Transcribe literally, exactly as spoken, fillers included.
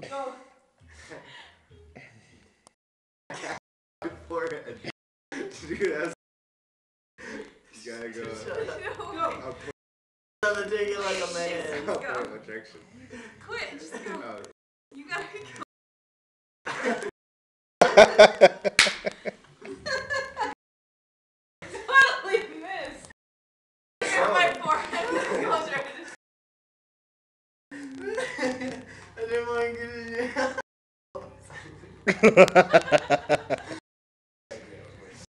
Go. Forehead. Dude, that's. You gotta go. Go. I'll I'm take it like a man. I'll point what direction. Quit. Just go. No. You gotta go. Totally missed. Look at my forehead closer. I didn't want to get it.